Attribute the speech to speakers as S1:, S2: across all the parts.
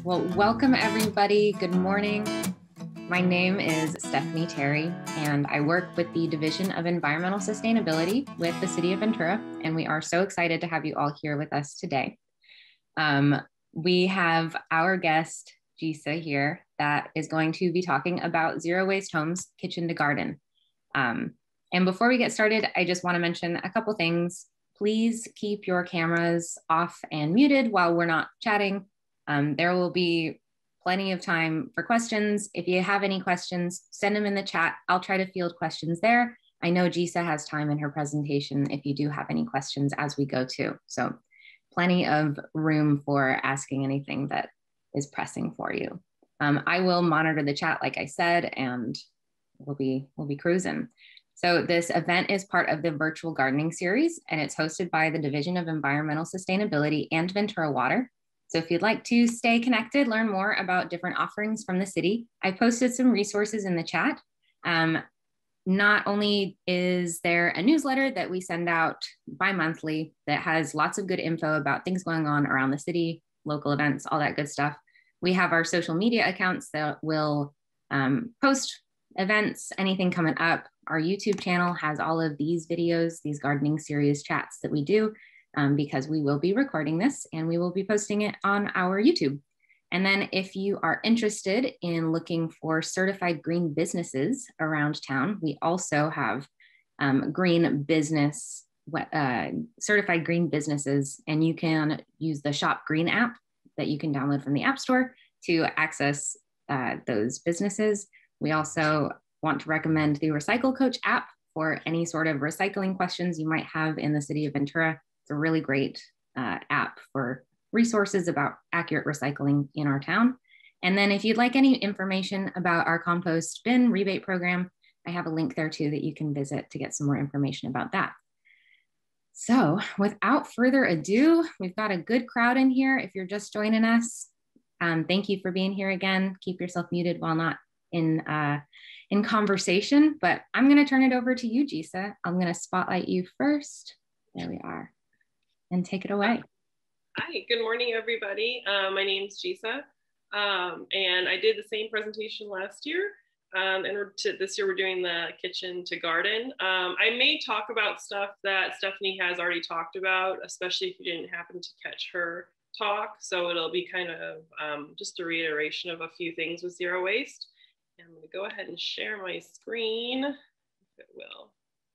S1: Well, welcome everybody. Good morning. My name is Stephanie Terry, and I work with the Division of Environmental Sustainability with the City of Ventura, and we are so excited to have you all here with us today. We have our guest, Gisa, here that is going to be talking about zero waste homes, kitchen to garden. And before we get started, I just want to mention a couple things. Please keep your cameras off and muted while we're not chatting. There will be plenty of time for questions. If you have any questions, send them in the chat. I'll try to field questions there. I know Gisa has time in her presentation if you do have any questions as we go too. So plenty of room for asking anything that is pressing for you. I will monitor the chat, like I said, and we'll be cruising. So this event is part of the virtual gardening series, and it's hosted by the Division of Environmental Sustainability and Ventura Water. So if you'd like to stay connected, learn more about different offerings from the city, I posted some resources in the chat. Not only is there a newsletter that we send out bi-monthly that has lots of good info about things going on around the city, local events, all that good stuff. We have our social media accounts that will post events, anything coming up. Our YouTube channel has all of these videos, these gardening series chats that we do. Because we will be recording this and we will be posting it on our YouTube. And then if you are interested in looking for certified green businesses around town, we also have certified green businesses, and you can use the Shop Green app that you can download from the App Store to access those businesses. We also want to recommend the Recycle Coach app for any sort of recycling questions you might have in the city of Ventura. It's a really great app for resources about accurate recycling in our town. And then if you'd like any information about our compost bin rebate program, I have a link there too that you can visit to get some more information about that. So without further ado, we've got a good crowd in here. If you're just joining us, thank you for being here again. Keep yourself muted while not in conversation, but I'm gonna turn it over to you, Gisa. I'm gonna spotlight you first. There we are. And take it away.
S2: Hi, good morning, everybody. My name's Gisa, and I did the same presentation last year, and this year we're doing the kitchen to garden. I may talk about stuff that Stephanie has already talked about, especially if you didn't happen to catch her talk. So it'll be kind of just a reiteration of a few things with zero waste. And I'm going to go ahead and share my screen, if it will.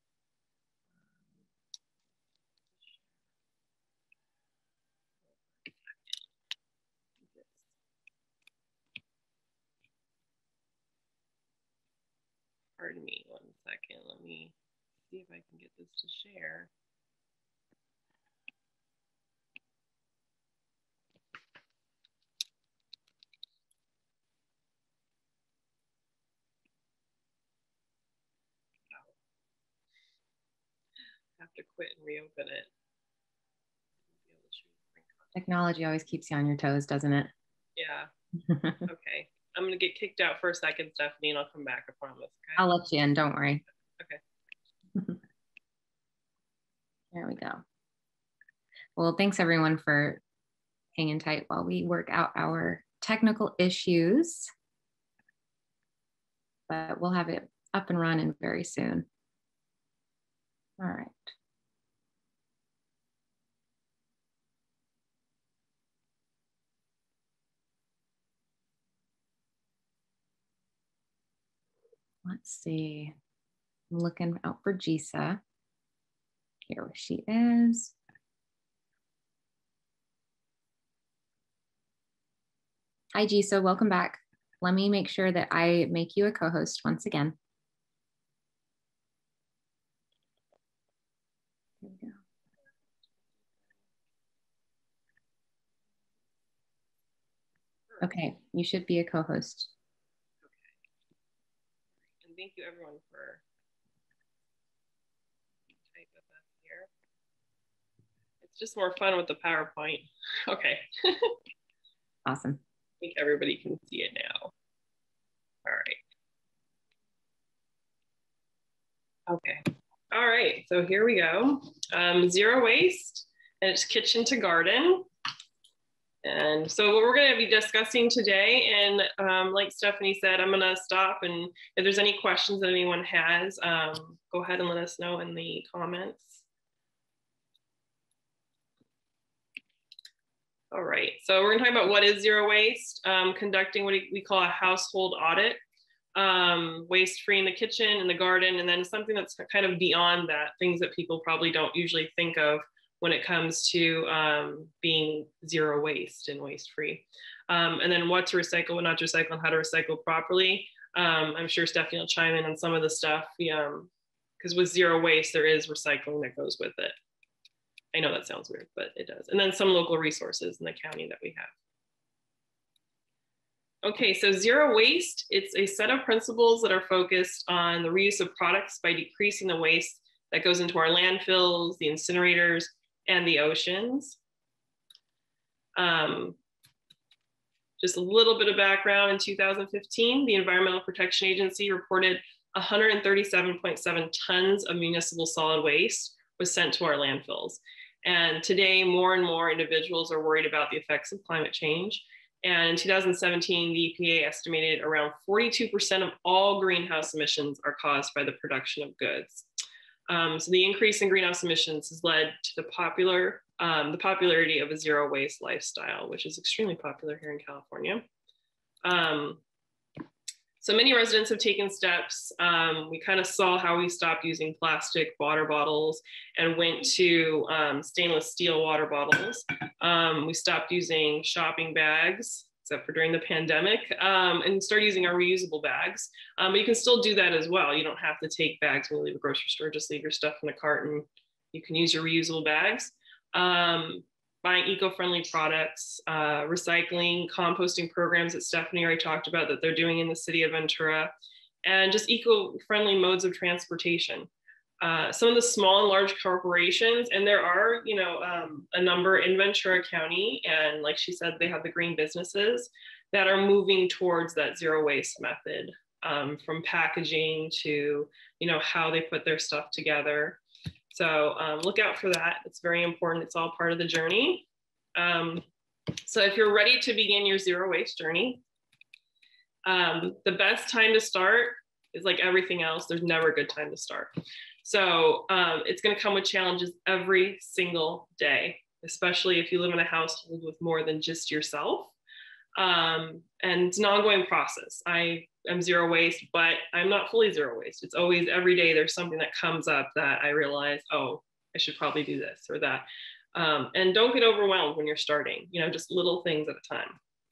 S2: Pardon me 1 second. Let me see if I can get this to share. I have to quit and reopen it.
S1: Technology always keeps you on your toes, doesn't it?
S2: Yeah. Okay. I'm going to get kicked out for a second, Stephanie, and I'll come back, I promise. Okay?
S1: I'll let you in, don't worry.
S2: Okay.
S1: There we go. Well, thanks everyone for hanging tight while we work out our technical issues. But we'll have it up and running very soon. All right. Let's see. I'm looking out for Gisa. Here she is. Hi, Gisa. Welcome back. Let me make sure that I make you a co-host once again. Here we go. Okay, you should be a co-host.
S2: And thank you everyone for type with us here. It's just more fun with the PowerPoint. Okay.
S1: Awesome.
S2: I think everybody can see it now. All right. Okay. All right, so here we go. Zero waste, and it's kitchen to garden. And so what we're going to be discussing today, and like Stephanie said, I'm going to stop, and if there's any questions that anyone has, go ahead and let us know in the comments. All right, so we're going to talk about what is zero waste, conducting what we call a household audit, waste-free in the kitchen, in the garden, and then something that's kind of beyond that, things that people probably don't usually think of when it comes to being zero waste and waste-free. And then what to recycle, what not to recycle, and how to recycle properly. I'm sure Stephanie will chime in on some of the stuff, because with zero waste, there is recycling that goes with it. I know that sounds weird, but it does. And then some local resources in the county that we have. Okay, so zero waste, it's a set of principles that are focused on the reuse of products by decreasing the waste that goes into our landfills, the incinerators, and the oceans. Just a little bit of background. In 2015, the Environmental Protection Agency reported 137.7 tons of municipal solid waste was sent to our landfills. And today, more and more individuals are worried about the effects of climate change. And in 2017, the EPA estimated around 42% of all greenhouse emissions are caused by the production of goods. So the increase in greenhouse emissions has led to the popularity of a zero waste lifestyle, which is extremely popular here in California. So many residents have taken steps. We kind of saw how we stopped using plastic water bottles and went to stainless steel water bottles. We stopped using shopping bags, except for during the pandemic, and started using our reusable bags. But you can still do that as well. You don't have to take bags when you leave a grocery store, just leave your stuff in a cart and you can use your reusable bags. Buying eco-friendly products, recycling, composting programs that Stephanie already talked about that they're doing in the city of Ventura, and just eco-friendly modes of transportation. Some of the small and large corporations, and there are, a number in Ventura County, and like she said, they have the green businesses that are moving towards that zero waste method, from packaging to, how they put their stuff together. So look out for that. It's very important. It's all part of the journey. So if you're ready to begin your zero waste journey, the best time to start is like everything else. There's never a good time to start. So it's going to come with challenges every single day, especially if you live in a household with more than just yourself. And it's an ongoing process. I am zero waste, but I'm not fully zero waste. It's always every day there's something that comes up that I realize, oh, I should probably do this or that. And don't get overwhelmed when you're starting, just little things at a time.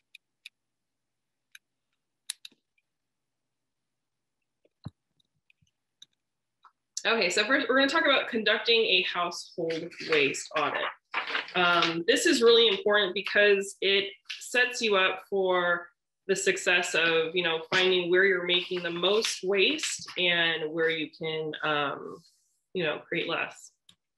S2: Okay, so first we're going to talk about conducting a household waste audit. This is really important because it sets you up for the success of, finding where you're making the most waste and where you can, create less.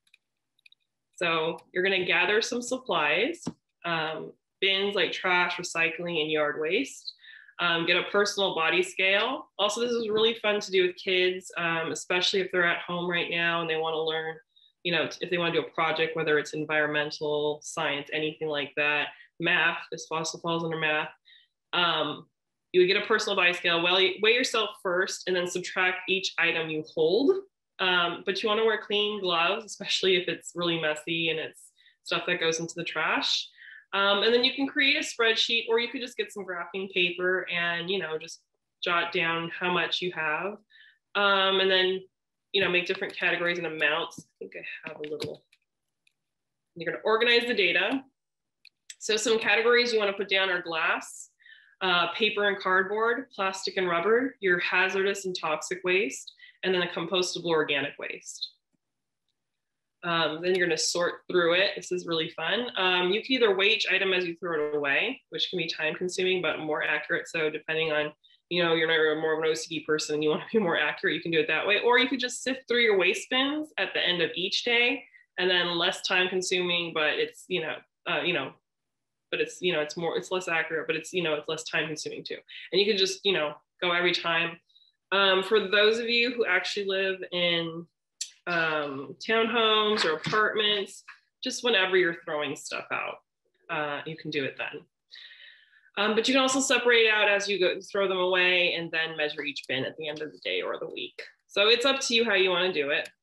S2: So you're going to gather some supplies, bins like trash, recycling, and yard waste. Get a personal body scale. Also, this is really fun to do with kids, especially if they're at home right now and they want to learn, if they want to do a project, whether it's environmental, science, anything like that. Math, this also falls under math. You would get a personal body scale, weigh yourself first, and then subtract each item you hold. But you want to wear clean gloves, especially if it's really messy and it's stuff that goes into the trash. And then you can create a spreadsheet, or you could just get some graphing paper and, just jot down how much you have. And then, make different categories and amounts. I think I have a little. You're going to organize the data. So some categories you want to put down are glass, paper and cardboard, plastic and rubber, your hazardous and toxic waste, and then a compostable organic waste. Then you're going to sort through it. This is really fun. You can either weigh each item as you throw it away, which can be time consuming, but more accurate. So depending on, you're more of an OCD person and you want to be more accurate, you can do it that way. Or you could just sift through your waste bins at the end of each day, and then less time consuming, but it's, but it's less accurate, but it's less time consuming too. And you can just, go every time. For those of you who actually live in townhomes or apartments, just whenever you're throwing stuff out. you can do it then. But you can also separate out as you go, throw them away, and then measure each bin at the end of the day or the week. So it's up to you how you want to do it.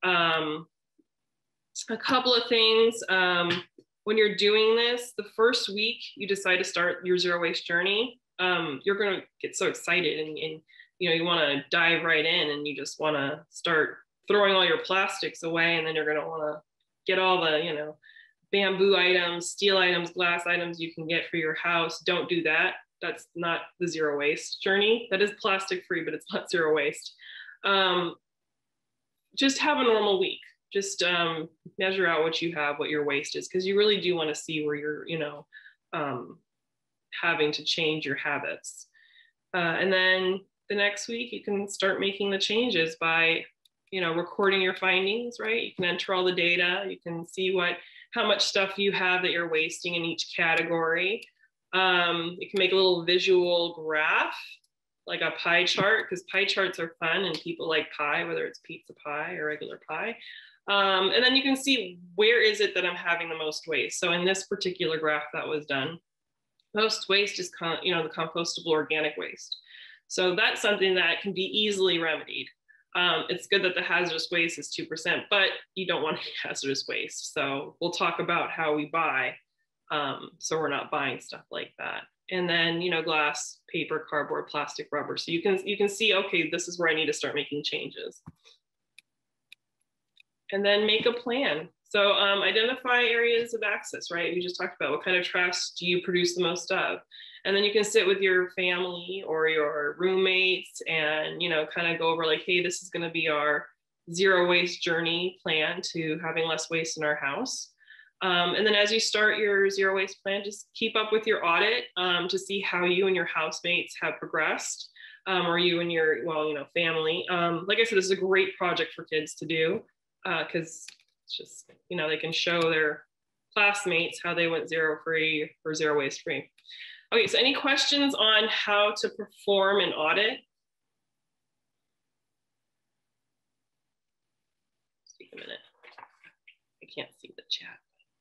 S2: A couple of things. When you're doing this, the first week you decide to start your zero waste journey, you're going to get so excited and you want to dive right in, and you just want to start throwing all your plastics away, and then you're going to want to get all the bamboo items, steel items, glass items you can get for your house. Don't do that. That's not the zero waste journey. That is plastic free, but it's not zero waste. Just have a normal week. Just measure out what you have, what your waste is, because you really do want to see where you're, having to change your habits. And then the next week, you can start making the changes by, recording your findings, right? You can enter all the data. You can see how much stuff you have that you're wasting in each category. You can make a little visual graph, like a pie chart, because pie charts are fun and people like pie, whether it's pizza pie or regular pie. And then you can see, where is it that I'm having the most waste? So in this particular graph that was done, most waste is the compostable organic waste. So that's something that can be easily remedied. It's good that the hazardous waste is 2%, but you don't want any hazardous waste. So we'll talk about how we buy, so we're not buying stuff like that. And then, glass, paper, cardboard, plastic, rubber. So you can see, okay, this is where I need to start making changes. And then make a plan. So identify areas of access, right? We just talked about what kind of trash do you produce the most of? And then you can sit with your family or your roommates and, kind of go over like, hey, this is going to be our zero waste journey plan to having less waste in our house. And then as you start your zero waste plan, just keep up with your audit to see how you and your housemates have progressed, or you and your, family. Like I said, this is a great project for kids to do because it's just, they can show their classmates how they went zero free or zero waste free. Okay, so any questions on how to perform an audit? Just a minute. I can't see the chat.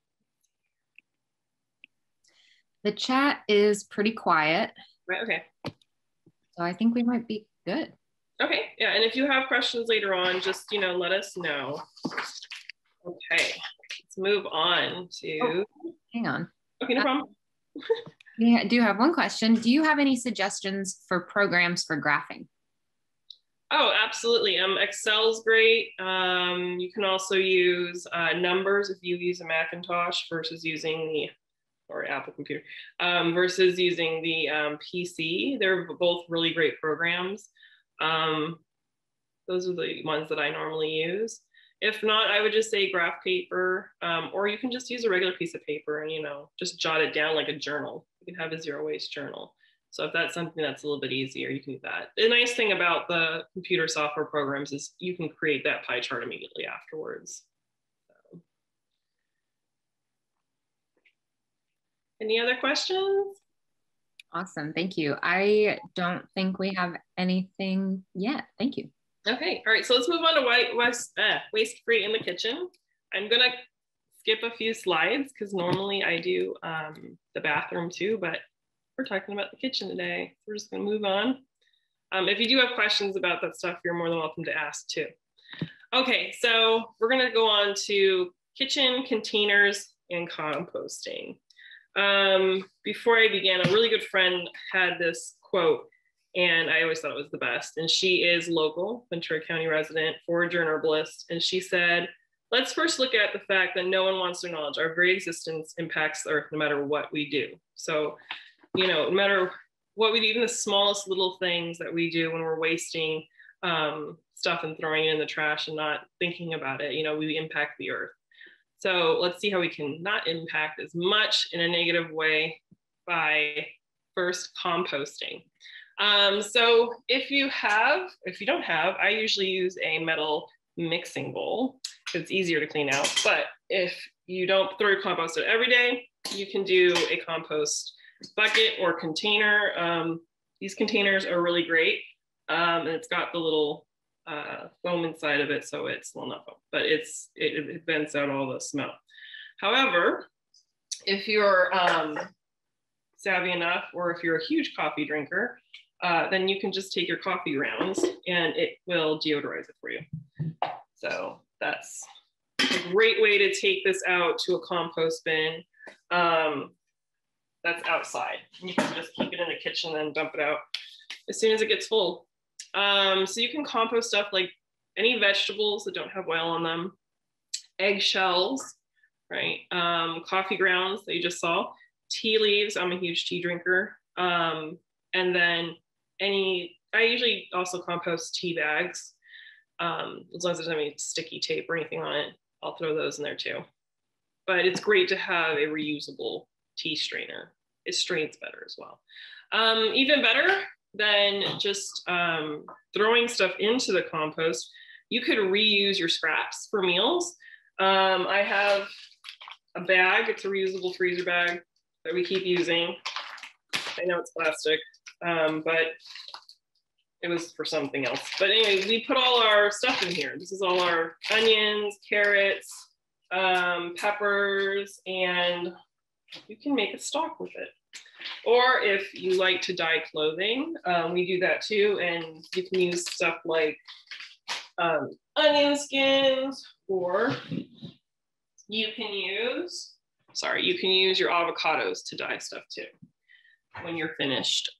S1: The chat is pretty quiet.
S2: Right, okay.
S1: So I think we might be good.
S2: Okay, yeah, and if you have questions later on, just, let us know. Okay, let's move on to...
S1: Oh, hang on.
S2: Okay, no problem.
S1: Yeah, I do have one question. Do you have any suggestions for programs for graphing?
S2: Oh, absolutely. Excel's great. You can also use numbers if you use a Macintosh versus using the, or Apple computer, versus using the PC. They're both really great programs. Those are the ones that I normally use. If not, I would just say graph paper, or you can just use a regular piece of paper and, just jot it down like a journal. You can have a zero waste journal. So if that's something that's a little bit easier, you can do that. The nice thing about the computer software programs is you can create that pie chart immediately afterwards. So. Any other questions?
S1: Awesome, thank you. I don't think we have anything yet. Thank you.
S2: Okay, all right, so let's move on to waste free in the kitchen. I'm gonna skip a few slides because normally I do the bathroom too, but we're talking about the kitchen today. So we're just gonna move on. If you do have questions about that stuff, you're more than welcome to ask too. Okay, so we're gonna go on to kitchen containers and composting. Before I began, a really good friend had this quote, and I always thought it was the best. And she is local, Ventura County resident, forager and herbalist. And she said, let's first look at the fact that no one wants to acknowledge our very existence impacts the earth no matter what we do. So, no matter what we do, even the smallest little things that we do when we're wasting stuff and throwing it in the trash and not thinking about it, we impact the earth. So let's see how we can not impact as much in a negative way by first composting. So if you don't have, I usually use a metal mixing bowl. It's easier to clean out, but if you don't throw your compost out every day, you can do a compost bucket or container. These containers are really great. And it's got the little foam inside of it. So it's, well, not foam, but it vents out all the smell. However, if you're savvy enough, or if you're a huge coffee drinker, then you can just take your coffee grounds and it will deodorize it for you. So that's a great way to take this out to a compost bin that's outside. You can just keep it in the kitchen and dump it out as soon as it gets full. So you can compost stuff like any vegetables that don't have oil on them, eggshells, right? Coffee grounds that you just saw, tea leaves. I'm a huge tea drinker. And then I usually also compost tea bags. As long as there's any sticky tape or anything on it, I'll throw those in there too. But it's great to have a reusable tea strainer. It strains better as well. Even better than just throwing stuff into the compost, you could reuse your scraps for meals. I have a bag, it's a reusable freezer bag that we keep using. I know it's plastic, but it was for something else. But anyway, we put all our stuff in here. This is all our onions, carrots, peppers, and you can make a stock with it. Or if you like to dye clothing, we do that too. And you can use stuff like onion skins, or you can use your avocados to dye stuff too when you're finished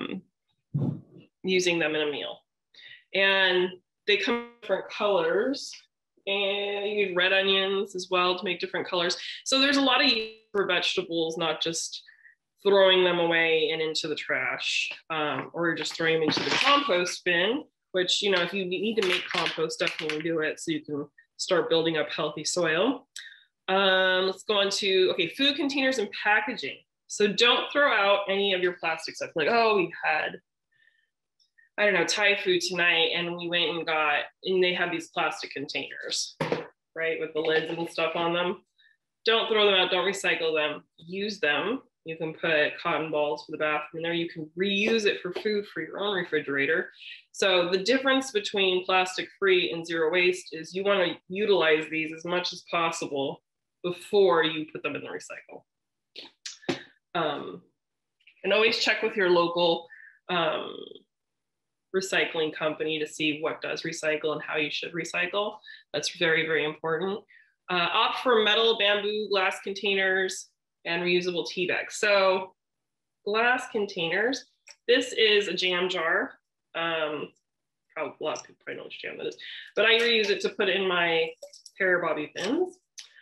S2: using them in a meal. And they come in different colors, and you use red onions as well to make different colors. So there's a lot of use for vegetables, not just throwing them away and into the trash, or just throwing them into the compost bin, which, if you need to make compost, definitely do it so you can start building up healthy soil. Let's go on to, okay, food containers and packaging. So don't throw out any of your plastic stuff. Like, oh, we had, I don't know, Thai food tonight, and we went and they have these plastic containers, right, with the lids and stuff on them. Don't throw them out, don't recycle them, use them. You can put cotton balls for the bathroom in there. You can reuse it for food for your own refrigerator. So the difference between plastic free and zero waste is you want to utilize these as much as possible before you put them in the recycle. And always check with your local recycling company to see what does recycle and how you should recycle. That's very, very important. Opt for metal, bamboo, glass containers, and reusable tea bags. So glass containers, this is a jam jar. Probably a lot of people probably know which jam that is, but I reuse it to put in my Pear Bobby pins.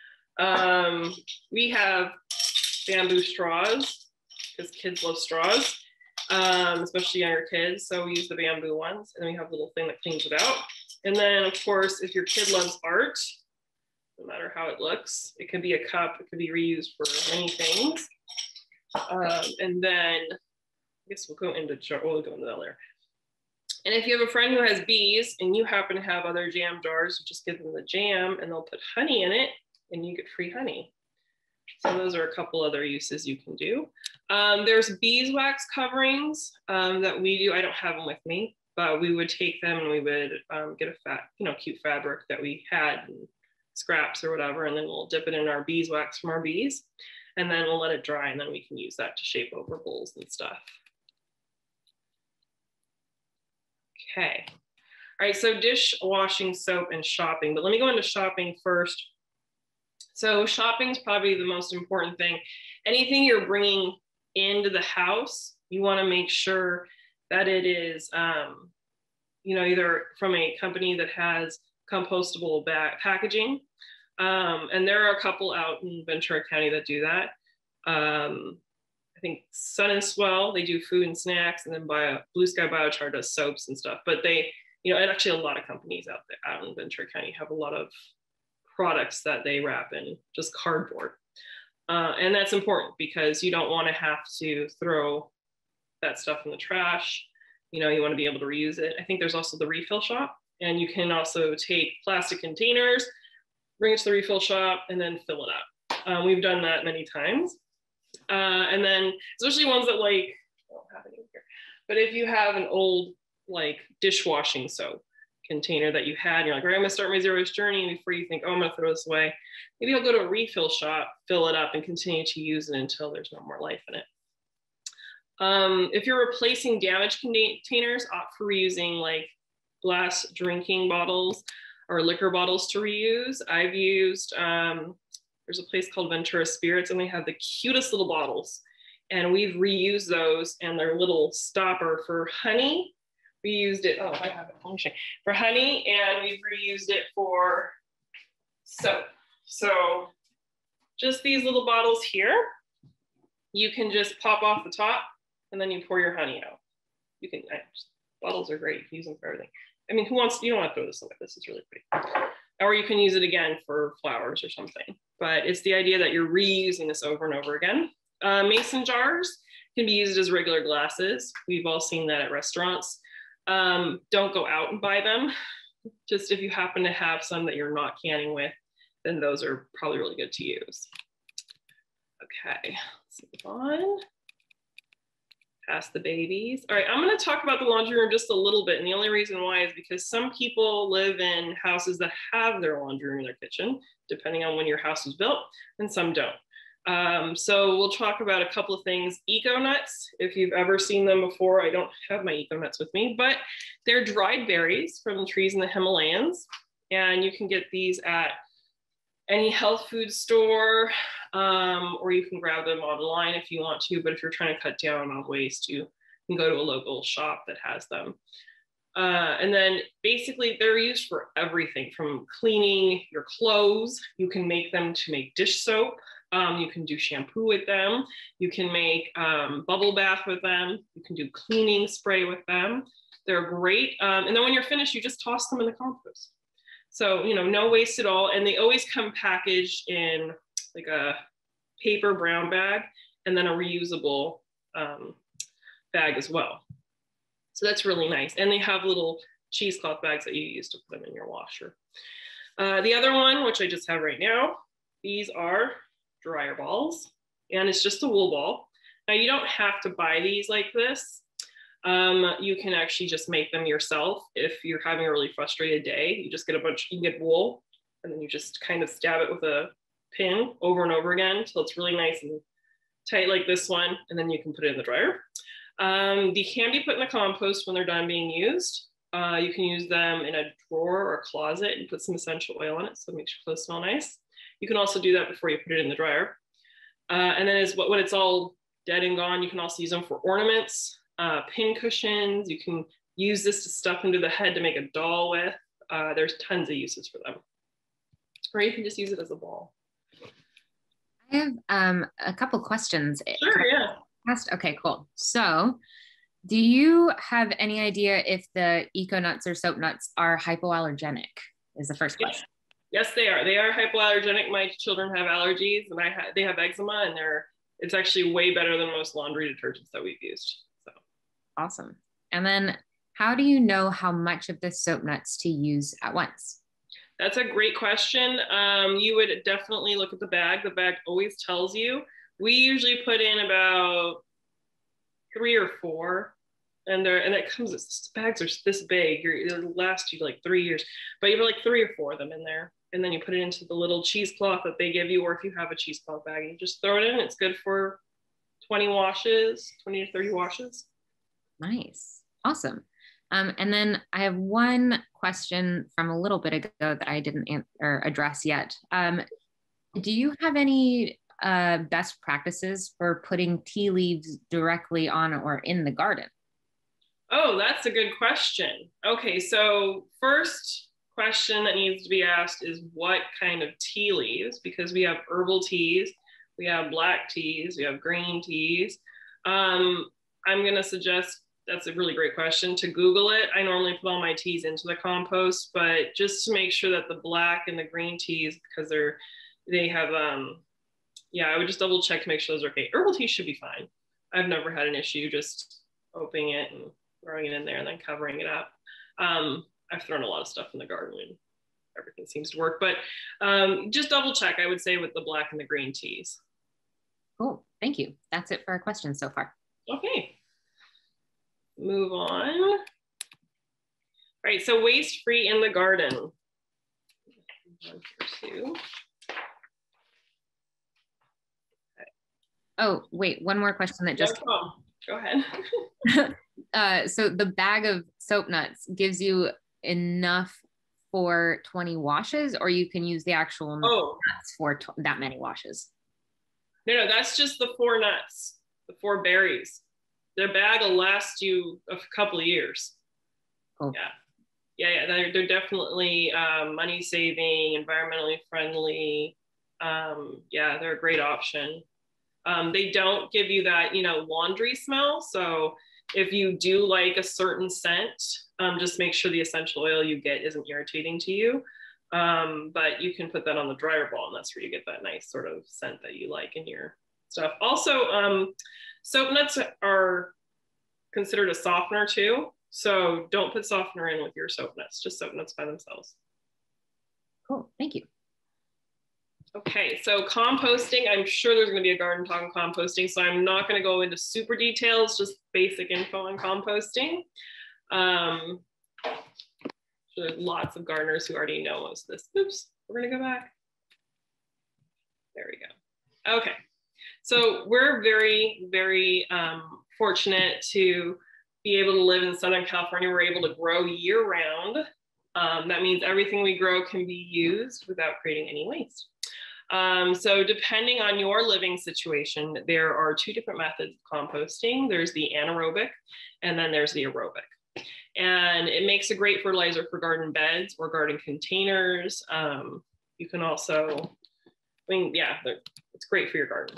S2: We have bamboo straws because kids love straws, especially younger kids. So we use the bamboo ones, and then we have a little thing that cleans it out. And then of course, if your kid loves art, no matter how it looks, it can be a cup, it can be reused for many things. And then I guess we'll go into that later. And if you have a friend who has bees and you happen to have other jam jars, you just give them the jam and they'll put honey in it and you get free honey. So those are a couple other uses you can do. There's beeswax coverings that we do. I don't have them with me, but we would take them and we would get a cute fabric that we had, and scraps or whatever, and then we'll dip it in our beeswax from our bees, and then we'll let it dry, and then we can use that to shape over bowls and stuff. Okay. All right, so dishwashing soap and shopping, but let me go into shopping first. So shopping is probably the most important thing. Anything you're bringing into the house, you want to make sure that it is, either from a company that has compostable packaging. And there are a couple out in Ventura County that do that. I think Sun and Swell, they do food and snacks, and then Blue Sky Biochar does soaps and stuff. But they, and actually a lot of companies out in Ventura County have a lot of products that they wrap in just cardboard. And that's important because you don't want to have to throw that stuff in the trash. You want to be able to reuse it. I think there's also the refill shop, and you can also take plastic containers, bring it to the refill shop, and then fill it up. We've done that many times. And then especially ones that I don't have any here, but if you have an old dishwashing soap, container that you had, and you're like, right, I'm gonna start my zero waste journey, and before you think, oh, I'm gonna throw this away, maybe I'll go to a refill shop, fill it up, and continue to use it until there's no more life in it. If you're replacing damaged containers, opt for reusing like glass drinking bottles or liquor bottles to reuse. I've used, there's a place called Ventura Spirits, and they have the cutest little bottles. And we've reused those, and their little stopper for honey. We used it, oh, I have it, let me show you. For honey, and we've reused it for soap. So just these little bottles here, you can just pop off the top, and then you pour your honey out. You can, bottles are great, you can use them for everything. I mean, you don't want to throw this away, this is really pretty. Or you can use it again for flowers or something. But it's the idea that you're reusing this over and over again. Mason jars can be used as regular glasses. We've all seen that at restaurants. Don't go out and buy them. Just if you happen to have some that you're not canning with, then those are probably really good to use. Okay, let's move on. Past the babies. All right, I'm going to talk about the laundry room just a little bit. And the only reason why is because some people live in houses that have their laundry room in their kitchen, depending on when your house was built, and some don't. So we'll talk about a couple of things. Eco nuts, if you've ever seen them before, I don't have my eco nuts with me, but they're dried berries from the trees in the Himalayas. And you can get these at any health food store, or you can grab them online if you want to, but if you're trying to cut down on waste, you can go to a local shop that has them. And then basically they're used for everything from cleaning your clothes. You can make them to make dish soap. You can do shampoo with them. You can make bubble bath with them. You can do cleaning spray with them. They're great. And then when you're finished, you just toss them in the compost. So, you know, no waste at all. And they always come packaged in like a paper brown bag and then a reusable bag as well. So that's really nice. And they have little cheesecloth bags that you use to put them in your washer. The other one, which I just have right now, these are dryer balls, and it's just a wool ball. Now you don't have to buy these like this. You can actually just make them yourself. If you're having a really frustrated day, you just get you can get wool, and then you just kind of stab it with a pin over and over again until it's really nice and tight like this one, and then you can put it in the dryer. They can be put in the compost when they're done being used. You can use them in a drawer or a closet and put some essential oil in it so it makes your clothes smell nice. You can also do that before you put it in the dryer. And then when it's all dead and gone, you can also use them for ornaments, pin cushions. You can use this to stuff into the head to make a doll with. There's tons of uses for them. Or you can just use it as a ball.
S1: I have a couple questions.
S2: Sure, yeah.
S1: Okay, cool. So do you have any idea if the eco nuts or soap nuts are hypoallergenic is the first question.
S2: Yes, they are. They are hypoallergenic. My children have allergies, and they have eczema, and it's actually way better than most laundry detergents that we've used. So
S1: awesome. And then how do you know how much of the soap nuts to use at once?
S2: That's a great question. You would definitely look at the bag. The bag always tells you. We usually put in about 3 or 4. And it comes, the bags are this big. It'll last you like 3 years, but you have like 3 or 4 of them in there. And then you put it into the little cheesecloth that they give you, or if you have a cheesecloth bag, you just throw it in. It's good for 20 washes, 20 to 30 washes.
S1: Nice. Awesome. And then I have one question from a little bit ago that I didn't address yet. Do you have any best practices for putting tea leaves directly on or in the garden?
S2: Oh, that's a good question. Okay, so first question that needs to be asked is what kind of tea leaves, because we have herbal teas, we have black teas, we have green teas. I'm gonna suggest, that's a really great question, to Google it. I normally put all my teas into the compost, but just to make sure that the black and the green teas, because they have, yeah, I would just double check to make sure those are okay. Herbal teas should be fine. I've never had an issue just opening it and throwing it in there and then covering it up. I've thrown a lot of stuff in the garden and everything seems to work, but just double check, I would say, with the black and the green teas.
S1: Cool, thank you. That's it for our questions so far.
S2: Okay, move on. right, so waste free in the garden.
S1: Oh, wait, one more question that just
S2: Go ahead.
S1: So the bag of soap nuts gives you enough for 20 washes, or you can use the actual nuts for that many washes?
S2: No, that's just the 4 nuts, the 4 berries. The bag will last you a couple of years.
S1: Cool.
S2: Yeah. They're definitely money saving, environmentally friendly. Yeah, they're a great option. They don't give you that, laundry smell. So if you do like a certain scent, just make sure the essential oil you get isn't irritating to you. But you can put that on the dryer ball, and that's where you get that nice sort of scent that you like in your stuff. Also, soap nuts are considered a softener too. So don't put softener in with your soap nuts, just soap nuts by themselves.
S1: Cool, thank you.
S2: Okay, so composting, I'm sure there's gonna be a garden talk on composting, so I'm not gonna go into super details, just basic info on composting. There's lots of gardeners who already know most of this. Oops, we're gonna go back. There we go. Okay, so we're very, very fortunate to be able to live in Southern California. We're able to grow year round. That means everything we grow can be used without creating any waste. So depending on your living situation, there are 2 different methods of composting. There's the anaerobic, and then there's the aerobic. And it makes a great fertilizer for garden beds or garden containers. You can also, it's great for your garden.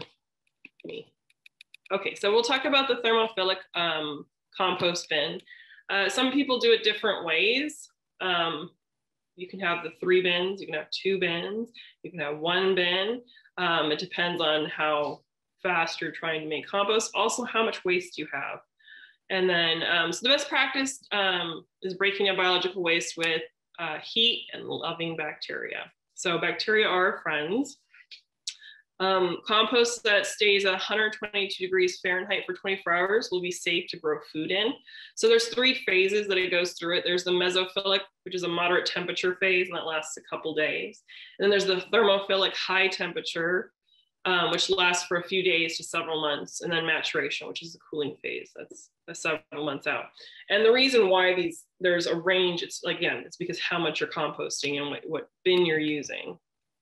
S2: Okay, so we'll talk about the thermophilic compost bin. Some people do it different ways. You can have the 3 bins, you can have 2 bins, you can have 1 bin. It depends on how fast you're trying to make compost, also how much waste you have. And then, so the best practice is breaking up biological waste with heat and loving bacteria. So bacteria are our friends. Compost that stays at 122 degrees Fahrenheit for 24 hours will be safe to grow food in. So there's 3 phases that it goes through it. There's the mesophilic, which is a moderate temperature phase, and that lasts a couple days. And then there's the thermophilic high temperature, which lasts for a few days to several months. And then maturation, which is the cooling phase. That's several months out. And the reason why there's a range, it's because how much you're composting and what bin you're using.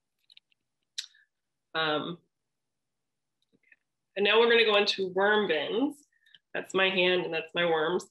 S2: And now we're going to go into worm bins. That's my hand and that's my worms.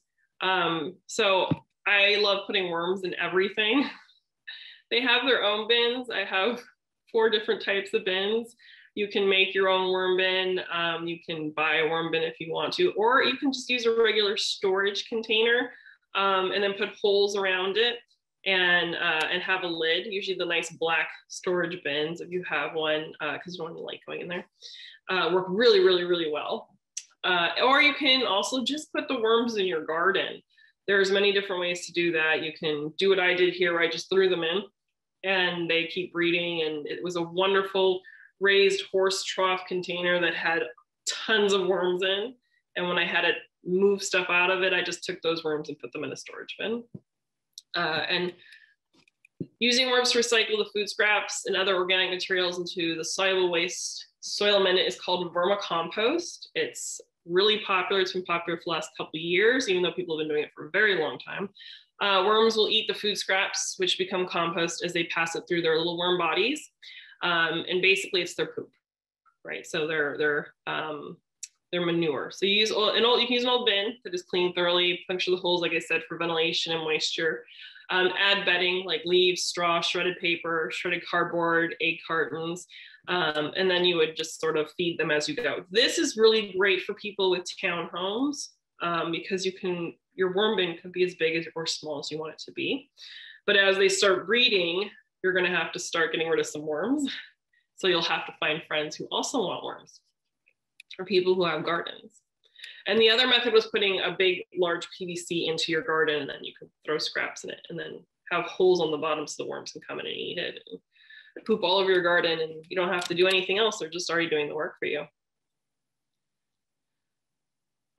S2: So I love putting worms in everything. They have their own bins. I have 4 different types of bins. You can make your own worm bin. You can buy a worm bin if you want to, or you can just use a regular storage container and then put holes around it and have a lid, usually the nice black storage bins, if you have one, because you don't want any light going in there, work really, really, really well. Or you can also just put the worms in your garden. There's many different ways to do that. You can do what I did here, where I just threw them in and they keep breeding. And it was a wonderful raised horse trough container that had tons of worms in. And when I had to move stuff out of it, I just took those worms and put them in a storage bin. And using worms to recycle the food scraps and other organic materials into the soluble waste soil amendment is called vermicompost. It's really popular. It's been popular for the last couple of years, even though people have been doing it for a very long time. Worms will eat the food scraps, which become compost as they pass it through their little worm bodies. And basically it's their poop, right? So they're manure. So you can use an old bin that is cleaned thoroughly, puncture the holes, like I said, for ventilation and moisture. Add bedding like leaves, straw, shredded paper, shredded cardboard, egg cartons, and then you would just sort of feed them as you go. This is really great for people with townhomes because your worm bin can be as big or small as you want it to be. But as they start breeding, you're going to have to start getting rid of some worms. So you'll have to find friends who also want worms, or people who have gardens. And the other method was putting a big, large PVC into your garden, and then you can throw scraps in it and then have holes on the bottom so the worms can come in and eat it and poop all over your garden, and you don't have to do anything else. They're just already doing the work for you.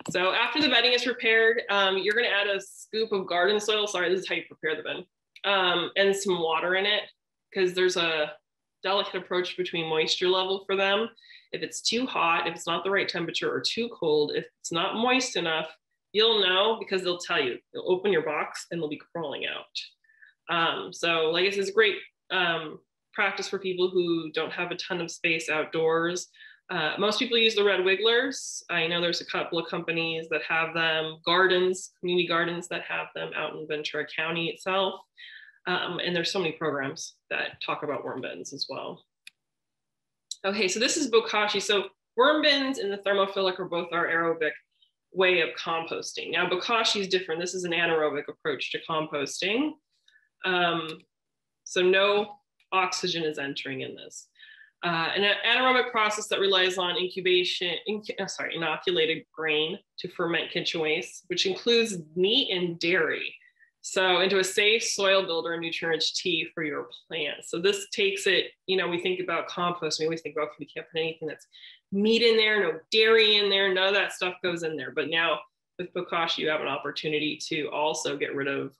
S2: So after the bedding is prepared, you're going to add a scoop of garden soil. Sorry, this is how you prepare the bed. And some water in it, because there's a delicate approach between moisture level for them. If it's too hot, if it's not the right temperature, or too cold, if it's not moist enough, you'll know because they'll tell you. They'll open your box and they'll be crawling out. So like I said, it's a great practice for people who don't have a ton of space outdoors. Most people use the red wigglers. I know there's a couple of companies that have them, gardens, community gardens that have them out in Ventura County itself. And there's so many programs that talk about worm bins as well. Okay, so this is bokashi. So worm bins and the thermophilic are both our aerobic way of composting. Now bokashi is different. This is an anaerobic approach to composting. So no oxygen is entering in this. An anaerobic process that relies on inoculated grain to ferment kitchen waste, which includes meat and dairy. So into a safe soil builder and nutrient tea for your plants. So this takes it, you know, we think about compost, we always think about, we can't put anything that's meat in there, no dairy in there, none of that stuff goes in there. But now with bokashi, you have an opportunity to also get rid of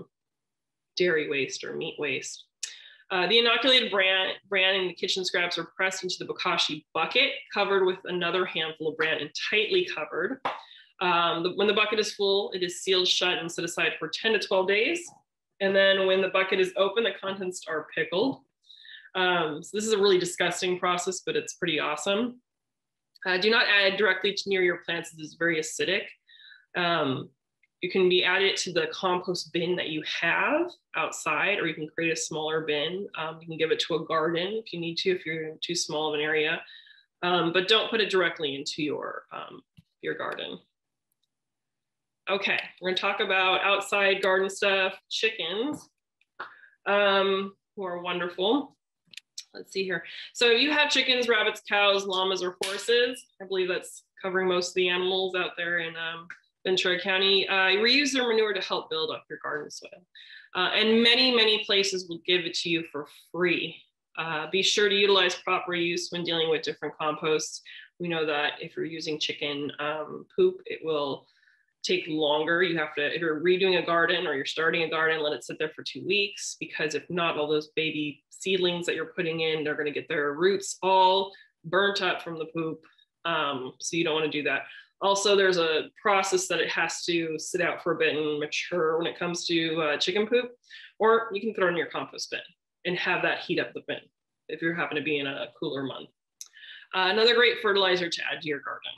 S2: dairy waste or meat waste. The inoculated bran and the kitchen scraps are pressed into the bokashi bucket, covered with another handful of bran and tightly covered. When the bucket is full, it is sealed shut and set aside for 10 to 12 days. And then when the bucket is open, the contents are pickled. So this is a really disgusting process, but it's pretty awesome. Do not add directly near your plants. It is very acidic. You can be added to the compost bin that you have outside, or you can create a smaller bin. You can give it to a garden if you need to, if you're in too small of an area, but don't put it directly into your garden. Okay, we're gonna talk about outside garden stuff, chickens, who are wonderful. Let's see here. So if you have chickens, rabbits, cows, llamas, or horses, I believe that's covering most of the animals out there in Ventura County, reuse their manure to help build up your garden soil. And many, many places will give it to you for free. Be sure to utilize proper use when dealing with different composts. We know that if you're using chicken poop, it will take longer. You have to, if you're redoing a garden or you're starting a garden, let it sit there for 2 weeks, because if not, all those baby seedlings that you're putting in, they're going to get their roots all burnt up from the poop. So you don't want to do that. Also, there's a process that it has to sit out for a bit and mature when it comes to chicken poop, or you can throw it in your compost bin and have that heat up the bin if you happen to be in a cooler month. Another great fertilizer to add to your garden.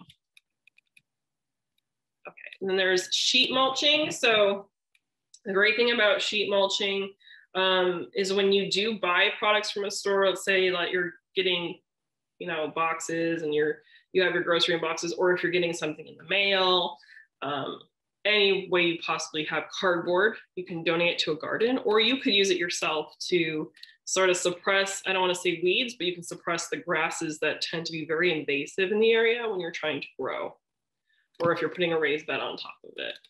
S2: Okay, and then there's sheet mulching. So the great thing about sheet mulching is when you do buy products from a store, let's say that you're getting, you know, boxes and you have your grocery in boxes, or if you're getting something in the mail, any way you possibly have cardboard, you can donate it to a garden, or you could use it yourself to sort of suppress, I don't want to say weeds, but you can suppress the grasses that tend to be very invasive in the area when you're trying to grow, or if you're putting a raised bed on top of it.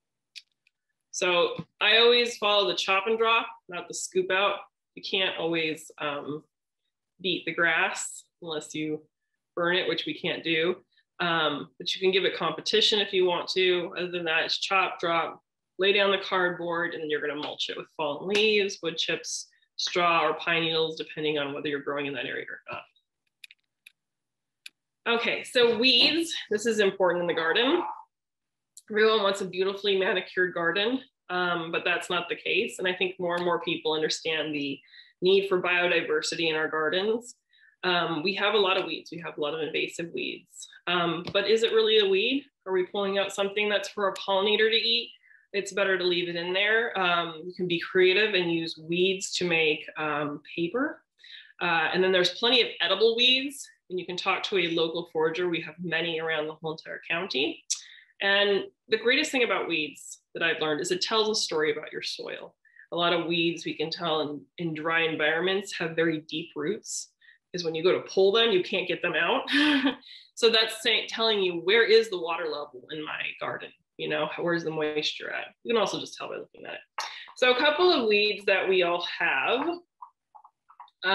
S2: So I always follow the chop and drop, not the scoop out. You can't always beat the grass unless you burn it, which we can't do. But you can give it competition if you want to. Other than that, it's chop, drop, lay down the cardboard, and then you're gonna mulch it with fallen leaves, wood chips, straw, or pine needles, depending on whether you're growing in that area or not. Okay, so weeds, this is important in the garden. Everyone wants a beautifully manicured garden, but that's not the case. And I think more and more people understand the need for biodiversity in our gardens. We have a lot of weeds. We have a lot of invasive weeds. But is it really a weed? Are we pulling out something that's for a pollinator to eat? It's better to leave it in there. You can be creative and use weeds to make paper. And then there's plenty of edible weeds, and you can talk to a local forager. We have many around the whole entire county. And the greatest thing about weeds that I've learned is it tells a story about your soil. A lot of weeds, we can tell in dry environments, have very deep roots, because when you go to pull them, you can't get them out. So that's telling you, where is the water level in my garden? You know, where's the moisture at? You can also just tell by looking at it. So a couple of weeds that we all have,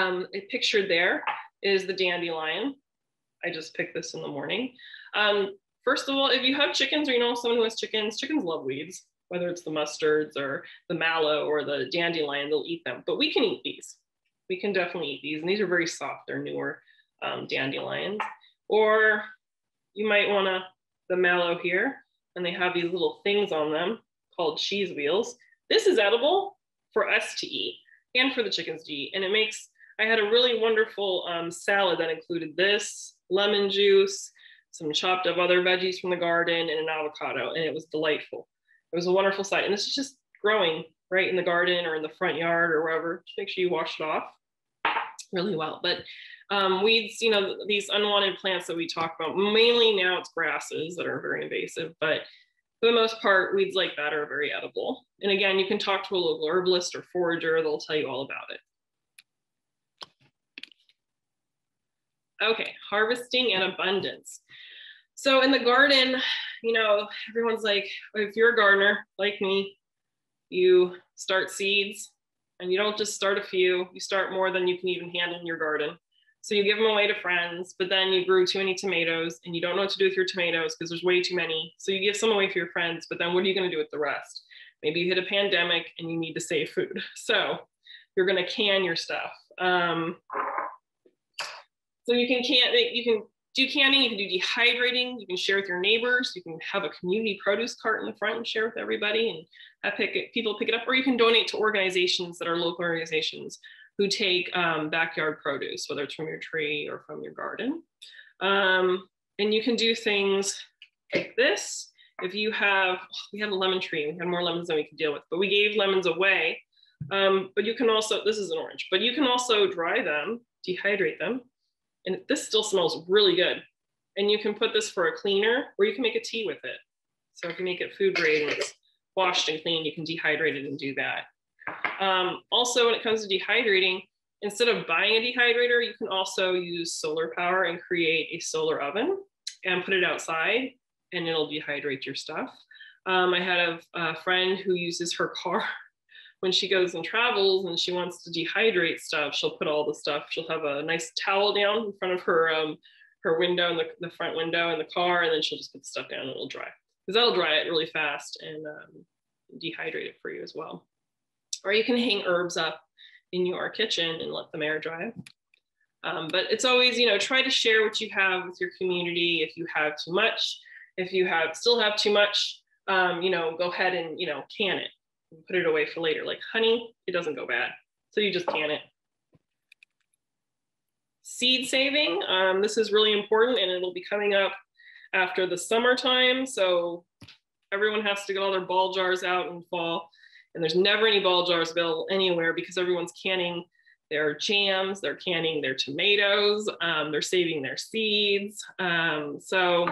S2: pictured there is the dandelion. I just picked this in the morning. first of all, if you have chickens or you know someone who has chickens, chickens love weeds, whether it's the mustards or the mallow or the dandelion, they'll eat them. But we can eat these. We can definitely eat these. And these are very soft. They're newer dandelions. Or you might want the mallow here, and they have these little things on them called cheese wheels. This is edible for us to eat and for the chickens to eat. And it makes, I had a really wonderful salad that included this, lemon juice, some chopped up other veggies from the garden, and an avocado, and it was delightful. It was a wonderful sight. And this is just growing right in the garden or in the front yard or wherever. Just make sure you wash it off really well. But weeds, you know, these unwanted plants that we talk about, mainly now it's grasses that are very invasive, but for the most part, weeds like that are very edible. And again, you can talk to a local herbalist or forager, they'll tell you all about it. Okay, harvesting and abundance. So in the garden, you know, everyone's like, if you're a gardener like me, you start seeds and you don't just start a few, you start more than you can even handle in your garden. So you give them away to friends, but then you grew too many tomatoes and you don't know what to do with your tomatoes because there's way too many. So you give some away for your friends, but then what are you going to do with the rest? Maybe you hit a pandemic and you need to save food. So you're going to can your stuff. So you can do canning, you can do dehydrating, you can share with your neighbors, you can have a community produce cart in the front and share with everybody and people pick it up, or you can donate to organizations that are local organizations who take backyard produce, whether it's from your tree or from your garden. And you can do things like this. If you have, we had a lemon tree, we had more lemons than we could deal with, but we gave lemons away. But you can also, this is an orange, but you can also dry them, dehydrate them. And this still smells really good. And you can put this for a cleaner, or you can make a tea with it. So if you make it food grade and it's washed and clean, you can dehydrate it and do that. Also, when it comes to dehydrating, instead of buying a dehydrator, you can also use solar power and create a solar oven and put it outside and it'll dehydrate your stuff. I had a friend who uses her car when she goes and travels and she wants to dehydrate stuff. She'll put all the stuff, she'll have a nice towel down in front of her her window, and the front window in the car, and then she'll just put the stuff down and it'll dry. Because that'll dry it really fast and dehydrate it for you as well. Or you can hang herbs up in your kitchen and let them air dry. But it's always, you know, try to share what you have with your community. If you have too much, if you still have too much, you know, go ahead and, you know, can it and put it away for later. Like honey, it doesn't go bad. So you just can it. Seed saving, this is really important and it'll be coming up after the summertime. So everyone has to get all their ball jars out in fall. And there's never any ball jars available anywhere because everyone's canning their jams, they're canning their tomatoes, they're saving their seeds. So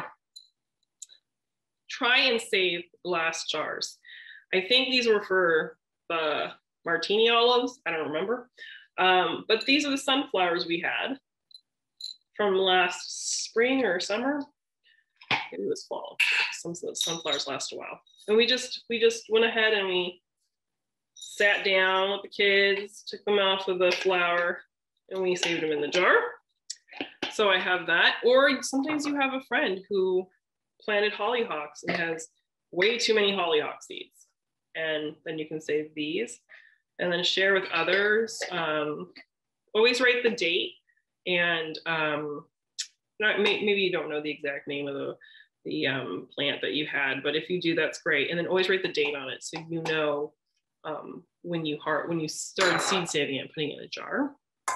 S2: try and save glass jars. I think these were for the martini olives, I don't remember. But these are the sunflowers we had from last spring or summer. Maybe it was fall. Some of the sunflowers last a while. And we just went ahead and we sat down with the kids, took them off of the flower, and we saved them in the jar. So I have that. Or sometimes you have a friend who planted hollyhocks and has way too many hollyhock seeds. And then you can save these and then share with others. Always write the date and maybe you don't know the exact name of the plant that you had, but if you do, that's great. And then always write the date on it so you know when you started seed saving and putting it in a jar.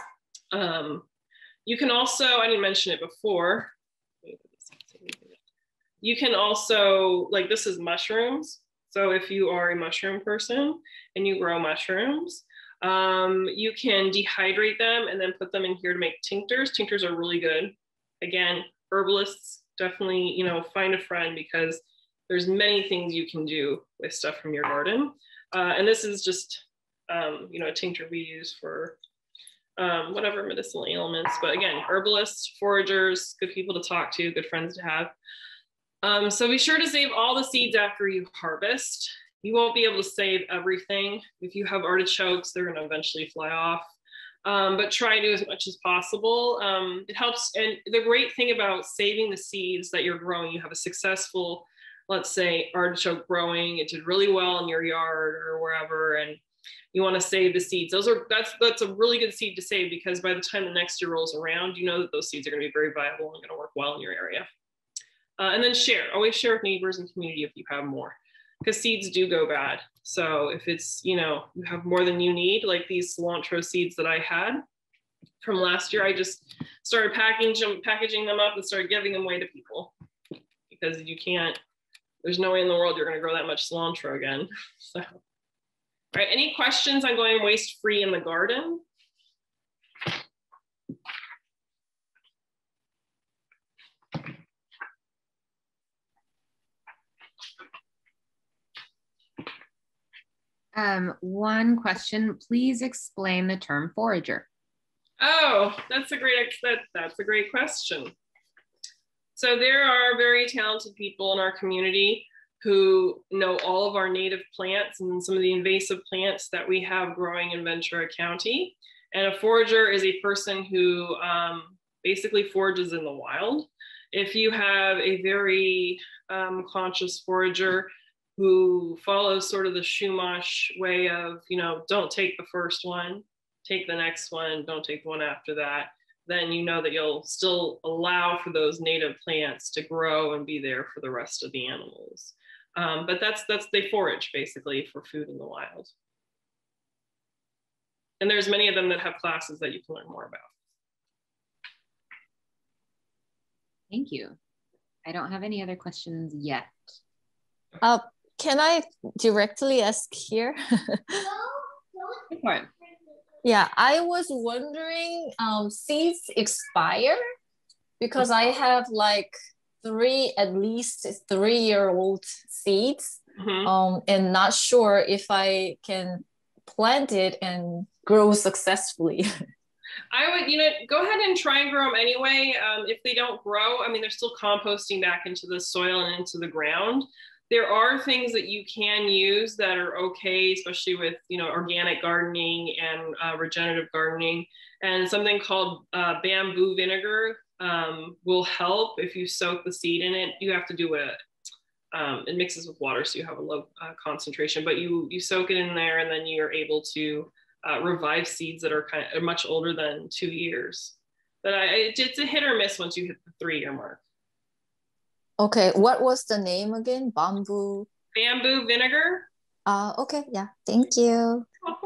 S2: You can also, I didn't mention it before, you can also, like this is mushrooms. So if you are a mushroom person and you grow mushrooms, you can dehydrate them and then put them in here to make tinctures. Tinctures are really good. Again, herbalists, definitely, you know, find a friend because there's many things you can do with stuff from your garden. And this is just, you know, a tincture we use for whatever medicinal ailments. But again, herbalists, foragers, good people to talk to, good friends to have. So be sure to save all the seeds after you harvest. You won't be able to save everything. If you have artichokes, they're going to eventually fly off. but try to do as much as possible. It helps. And the great thing about saving the seeds that you're growing, you have a successful, let's say, artichoke growing, it did really well in your yard or wherever, and you want to save the seeds. That's a really good seed to save, because by the time the next year rolls around, you know that those seeds are going to be very viable and going to work well in your area. And then always share with neighbors and community if you have more, because seeds do go bad. So if it's, you have more than you need, like these cilantro seeds that I had from last year, I just started packaging them up and started giving them away to people, because there's no way in the world you're going to grow that much cilantro again. So, all right, any questions on going waste-free in the garden?
S1: One question, please explain the term forager.
S2: Oh, that's a great question. So there are very talented people in our community who know all of our native plants and some of the invasive plants that we have growing in Ventura County. And a forager is a person who basically forages in the wild. If you have a very conscious forager who follows sort of the Chumash way of, don't take the first one, take the next one, don't take the one after that, then you know that you'll still allow for those native plants to grow and be there for the rest of the animals. But they forage basically for food in the wild. And there's many of them that have classes that you can learn more about.
S1: Thank you. I don't have any other questions yet.
S3: Can I directly ask here?
S1: Right.
S3: Yeah, I was wondering, seeds expire? Because I have like at least 3-year-old seeds, and not sure if I can plant it and grow successfully.
S2: I would, go ahead and try and grow them anyway. If they don't grow, they're still composting back into the soil and into the ground. There are things that you can use that are okay, especially with, organic gardening and regenerative gardening. And something called bamboo vinegar will help if you soak the seed in it. You have to do it mixes with water, so you have a low concentration, but you soak it in there, and then you're able to revive seeds that are much older than 2 years. But it's a hit or miss once you hit the 3-year mark.
S3: Okay, what was the name again? Bamboo
S2: vinegar.
S3: Okay, yeah, thank you.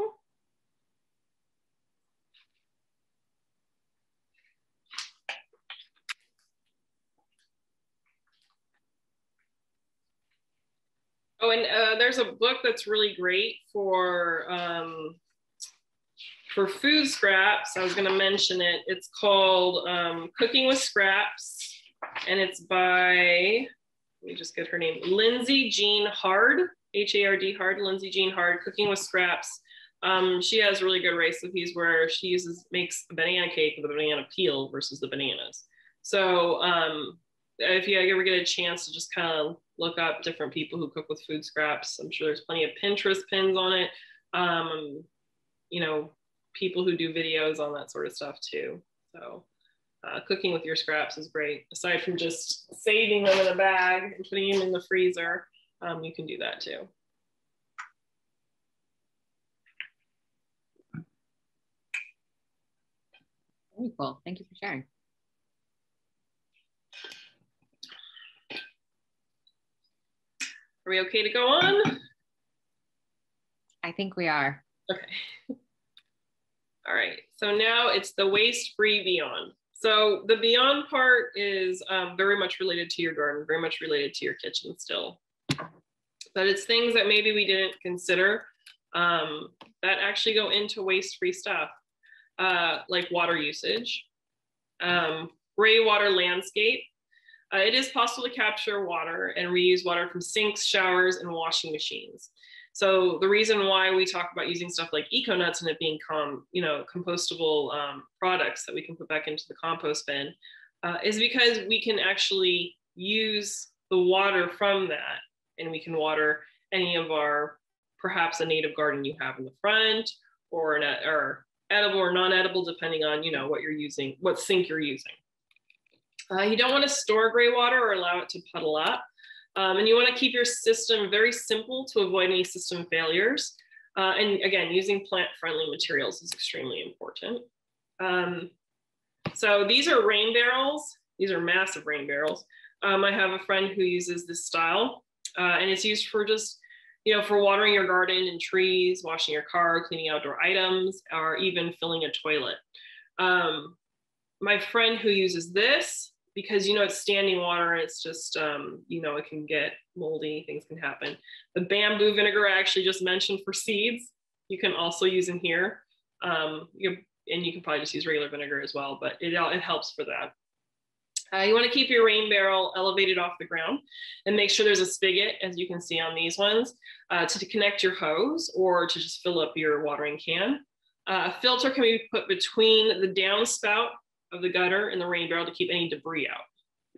S2: Oh, and there's a book that's really great for food scraps. I was going to mention it. It's called Cooking with Scraps, and it's by, let me just get her name, Lindsay Jean Hard, H-A-R-D, Hard, Lindsay Jean Hard, Cooking with Scraps. She has really good recipes where she makes a banana cake with a banana peel versus the bananas. So if you ever get a chance to just kind of look up different people who cook with food scraps, I'm sure there's plenty of Pinterest pins on it. People who do videos on that sort of stuff too. So cooking with your scraps is great. Aside from just saving them in a bag and putting them in the freezer, you can do that too.
S1: Very cool. Thank you for sharing.
S2: Are we okay to go on?
S1: I think we are.
S2: Okay. All right. So now it's the waste-free beyond. So the beyond part is very much related to your garden, very much related to your kitchen still. But it's things that maybe we didn't consider that actually go into waste-free stuff, like water usage, gray water landscape. It is possible to capture water and reuse water from sinks, showers, and washing machines. So the reason why we talk about using stuff like eco nuts and it being compostable products that we can put back into the compost bin is because we can actually use the water from that, and we can water any of our, perhaps a native garden you have in the front, or edible or non-edible, depending on, you know, what you're using, what sink you're using. You don't want to store gray water or allow it to puddle up. And you want to keep your system very simple to avoid any system failures. And again, using plant-friendly materials is extremely important. So these are rain barrels. These are massive rain barrels. I have a friend who uses this style, and it's used for just, you know, for watering your garden and trees, washing your car, cleaning outdoor items, or even filling a toilet. My friend who uses this, because, you know, it's standing water, and it's just, you know, it can get moldy, things can happen. The bamboo vinegar I actually just mentioned for seeds, you can also use in here. And you can probably just use regular vinegar as well, but it helps for that. You want to keep your rain barrel elevated off the ground and make sure there's a spigot, as you can see on these ones, to connect your hose or to just fill up your watering can. A filter can be put between the downspout of the gutter and the rain barrel to keep any debris out.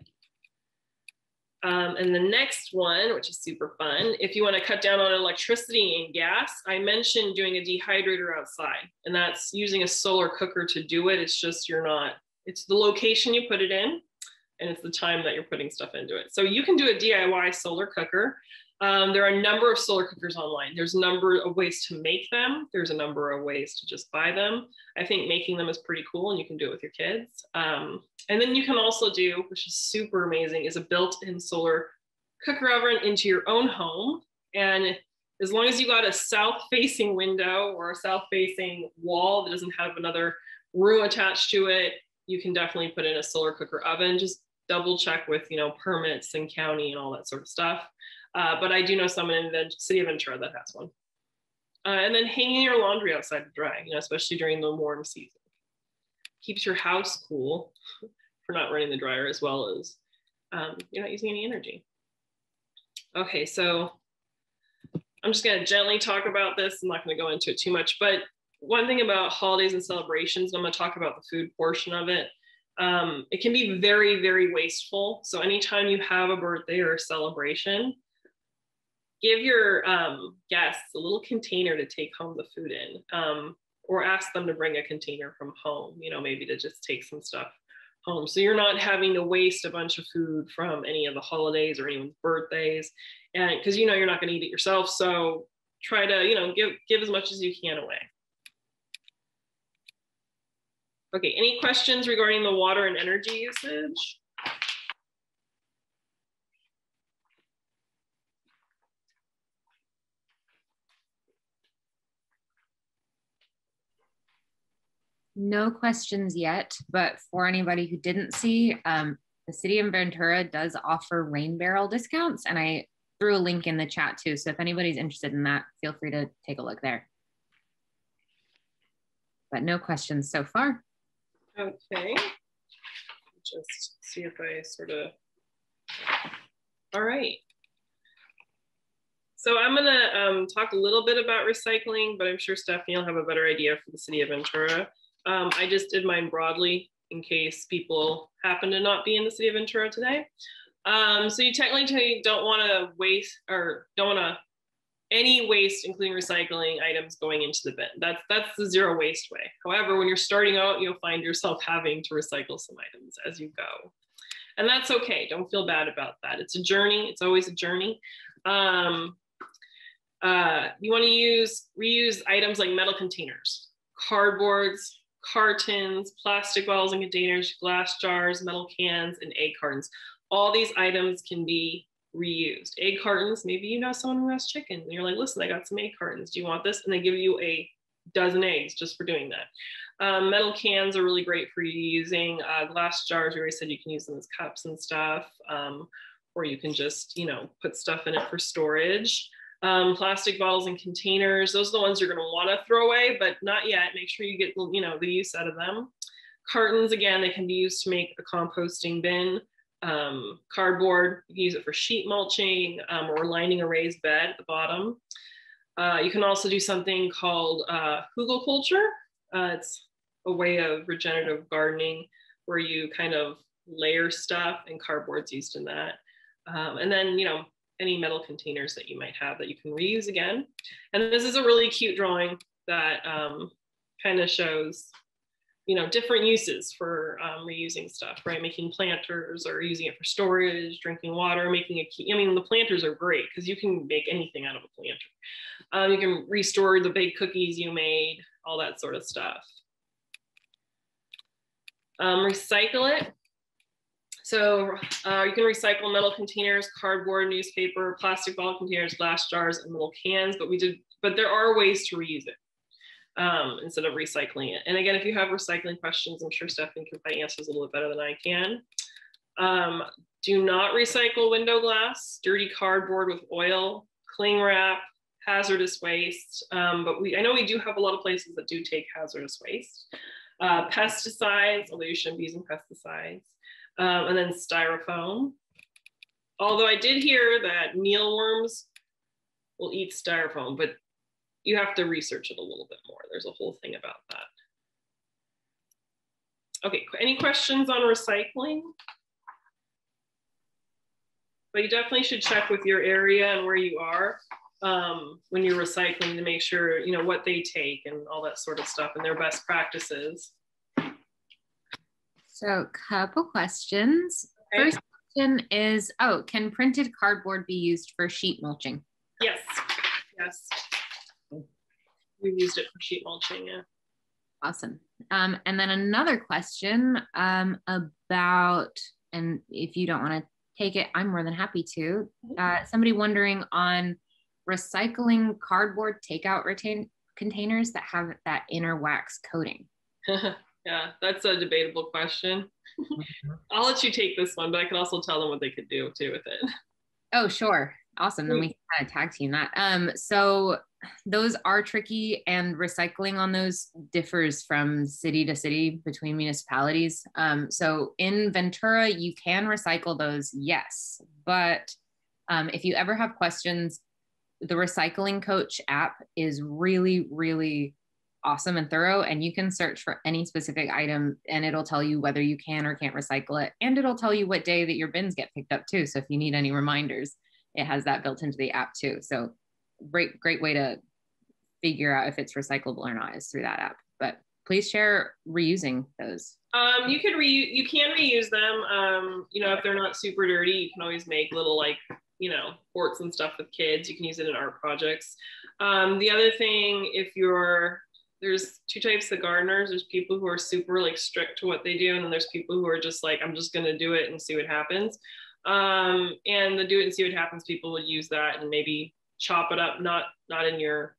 S2: And the next one, which is super fun, if you want to cut down on electricity and gas, I mentioned doing a dehydrator outside, and that's using a solar cooker to do it. It's just, it's the location you put it in, and it's the time that you're putting stuff into it. So you can do a DIY solar cooker. There are a number of solar cookers online. There's a number of ways to make them. There's a number of ways to just buy them. I think making them is pretty cool, and you can do it with your kids. And then you can also do, which is super amazing, is a built-in solar cooker oven into your own home. And as long as you got a south-facing window or a south-facing wall that doesn't have another room attached to it, you can definitely put in a solar cooker oven. Just double check with, you know, permits and county and all that sort of stuff. But I do know someone in the city of Ventura that has one. And then hanging your laundry outside to dry, you know, especially during the warm season. Keeps your house cool for not running the dryer, as well as you're not using any energy. Okay, so I'm just gonna gently talk about this. I'm not gonna go into it too much, but one thing about holidays and celebrations, I'm gonna talk about the food portion of it. It can be very, very wasteful. So anytime you have a birthday or a celebration, give your guests a little container to take home the food in, or ask them to bring a container from home, you know, maybe to just take some stuff home. So you're not having to waste a bunch of food from any of the holidays or anyone's birthdays. And because, you know, you're not going to eat it yourself. So try to, you know, give as much as you can away. Okay, any questions regarding the water and energy usage?
S1: No questions yet, but for anybody who didn't see, the city of Ventura does offer rain barrel discounts, and I threw a link in the chat too. So if anybody's interested in that, feel free to take a look there. But no questions so far.
S2: Okay, just see if I sort of, all right. So I'm gonna talk a little bit about recycling, but I'm sure Stephanie will have a better idea for the city of Ventura. I just did mine broadly in case people happen to not be in the city of Ventura today. So you technically don't want to waste, or don't want to any waste, including recycling items, going into the bin. That's the zero waste way. However, when you're starting out, you'll find yourself having to recycle some items as you go. And that's okay. Don't feel bad about that. It's a journey. It's always a journey. You want to reuse items like metal containers, cardboards, cartons, plastic bottles and containers, glass jars, metal cans, and egg cartons. All these items can be reused. Egg cartons, maybe you know someone who has chicken and you're like, listen, I got some egg cartons. Do you want this? And they give you a dozen eggs just for doing that. Metal cans are really great for using. Glass jars, we already said you can use them as cups and stuff, or you can just, you know, put stuff in it for storage. Plastic bottles and containers, those are the ones you're going to want to throw away, but not yet. Make sure you get, you know, the use out of them. Cartons, again, they can be used to make a composting bin. Cardboard, you can use it for sheet mulching, or lining a raised bed at the bottom. You can also do something called hugelkultur. It's a way of regenerative gardening where you kind of layer stuff, and cardboard's used in that. And then, you know, any metal containers that you might have that you can reuse again. And this is a really cute drawing that kind of shows, you know, different uses for reusing stuff, right? Making planters or using it for storage, drinking water, making a key. I mean, the planters are great because you can make anything out of a planter. You can restore the baked cookies you made, all that sort of stuff. Recycle it. So you can recycle metal containers, cardboard, newspaper, plastic bottle containers, glass jars, and little cans, but there are ways to reuse it instead of recycling it. And again, if you have recycling questions, I'm sure Stephanie can probably answer a little bit better than I can. Do not recycle window glass, dirty cardboard with oil, cling wrap, hazardous waste. But I know we do have a lot of places that do take hazardous waste. Pesticides, although you shouldn't be using pesticides. And then styrofoam. Although I did hear that mealworms will eat styrofoam, but you have to research it a little bit more. There's a whole thing about that. Okay, any questions on recycling? But you definitely should check with your area and where you are when you're recycling to make sure, you know, what they take and all that sort of stuff and their best practices.
S1: So couple questions.
S2: Okay.
S1: First question is, can printed cardboard be used for sheet mulching?
S2: Yes, yes. We used it for sheet mulching, yeah.
S1: Awesome. And then another question about, and if you don't want to take it, I'm more than happy to. Somebody wondering on recycling cardboard takeout containers that have that inner wax coating.
S2: Yeah, that's a debatable question. I'll let you take this one, but I can also tell them what they could do too with it.
S1: Oh, sure. Awesome. Then we can kind of tag team that. So those are tricky, and recycling on those differs from city to city between municipalities. So in Ventura, you can recycle those, yes. But if you ever have questions, the Recycling Coach app is really, really awesome and thorough, and you can search for any specific item and it'll tell you whether you can or can't recycle it, and it'll tell you what day that your bins get picked up too. So if you need any reminders, it has that built into the app too. So great way to figure out if it's recyclable or not is through that app. But please share reusing those.
S2: You can reuse them. You know, if they're not super dirty, you can always make little, like, you know, forts and stuff with kids. You can use it in art projects. The other thing, there's two types of gardeners. There's people who are super like strict to what they do, and then there's people who are just like, I'm just gonna do it and see what happens. And the do it and see what happens people would use that and maybe chop it up, not in your